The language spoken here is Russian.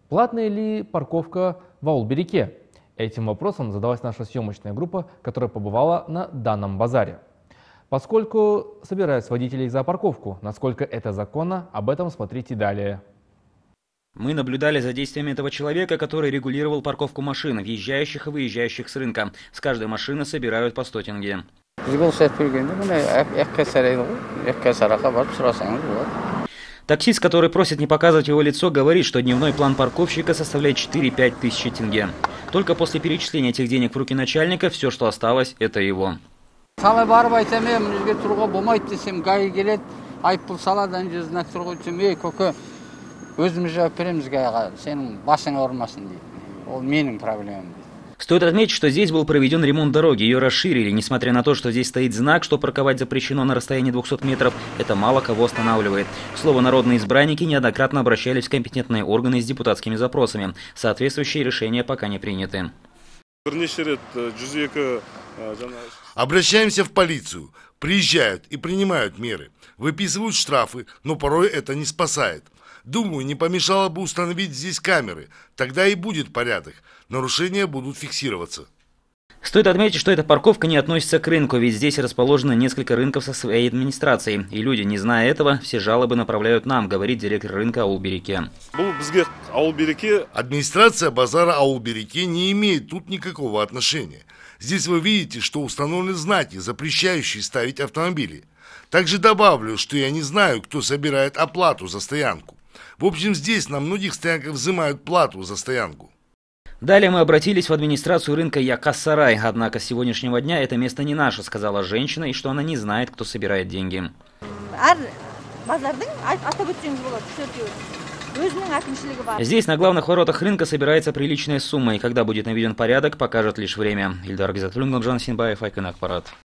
Платная ли парковка в Аулберике? Этим вопросом задалась наша съемочная группа, которая побывала на данном базаре. Поскольку собирают водителей за парковку, насколько это законно, об этом смотрите далее. Мы наблюдали за действиями этого человека, который регулировал парковку машин, въезжающих и выезжающих с рынка. С каждой машины собирают по 100 тенге. Таксист, который просит не показывать его лицо, говорит, что дневной план парковщика составляет 4-5 тысяч тенге. Только после перечисления этих денег в руки начальника все, что осталось, это его. Стоит отметить, что здесь был проведен ремонт дороги, ее расширили. Несмотря на то, что здесь стоит знак, что парковать запрещено на расстоянии 200 метров, это мало кого останавливает. К слову, народные избранники неоднократно обращались в компетентные органы с депутатскими запросами. Соответствующие решения пока не приняты. Обращаемся в полицию. Приезжают и принимают меры. Выписывают штрафы, но порой это не спасает. Думаю, не помешало бы установить здесь камеры. Тогда и будет порядок. Нарушения будут фиксироваться. Стоит отметить, что эта парковка не относится к рынку, ведь здесь расположено несколько рынков со своей администрацией. И люди, не зная этого, все жалобы направляют нам, говорит директор рынка Аулберике. Администрация базара Аулберике не имеет тут никакого отношения. Здесь вы видите, что установлены знаки, запрещающие ставить автомобили. Также добавлю, что я не знаю, кто собирает оплату за стоянку. В общем, здесь на многих стоянках взимают плату за стоянку. Далее мы обратились в администрацию рынка Якас-Сарай, однако с сегодняшнего дня это место не наше, сказала женщина, и что она не знает, кто собирает деньги. Здесь на главных воротах рынка собирается приличная сумма, и когда будет наведен порядок, покажет лишь время. Ильдар Гизатуллин, Галжан Синбаев, Айкын Акпарат.